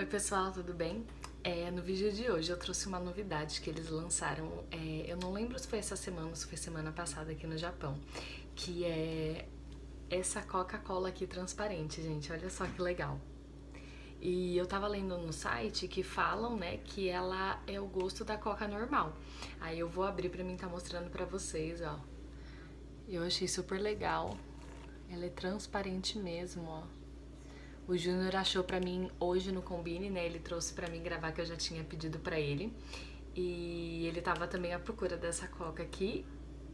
Oi pessoal, tudo bem? No vídeo de hoje eu trouxe uma novidade que eles lançaram, eu não lembro se foi essa semana ou se foi semana passada aqui no Japão, que é essa Coca-Cola aqui transparente, gente, olha só que legal. E eu tava lendo no site que falam, né, que ela é o gosto da Coca normal. Aí eu vou abrir pra mim tá mostrando pra vocês, ó. Eu achei super legal, ela é transparente mesmo, ó. O Júnior achou pra mim hoje no Combine, né? Ele trouxe pra mim gravar que eu já tinha pedido pra ele. E ele tava também à procura dessa coca aqui.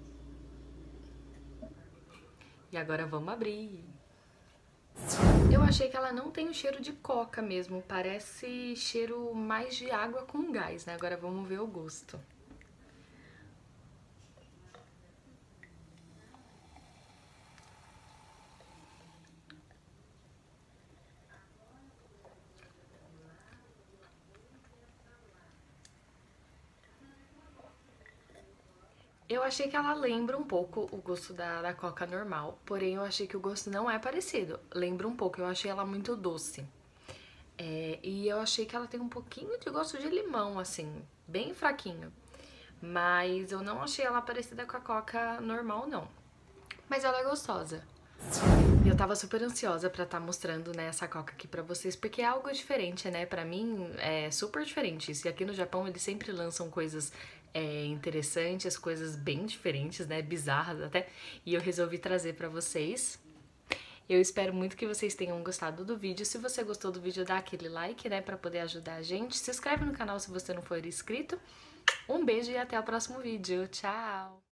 E agora vamos abrir. Eu achei que ela não tem o cheiro de coca mesmo. Parece cheiro mais de água com gás, né? Agora vamos ver o gosto. Eu achei que ela lembra um pouco o gosto da Coca normal, porém eu achei que o gosto não é parecido. Lembra um pouco, eu achei ela muito doce. E eu achei que ela tem um pouquinho de gosto de limão, assim, bem fraquinho. Mas eu não achei ela parecida com a Coca normal, não. Mas ela é gostosa. E eu tava super ansiosa pra estar mostrando, né, essa Coca aqui pra vocês, porque é algo diferente, né? Pra mim é super diferente isso. E aqui no Japão eles sempre lançam coisas interessantes, coisas bem diferentes, né? Bizarras até. E eu resolvi trazer pra vocês. Eu espero muito que vocês tenham gostado do vídeo. Se você gostou do vídeo, dá aquele like, né, pra poder ajudar a gente. Se inscreve no canal se você não for inscrito. Um beijo e até o próximo vídeo. Tchau!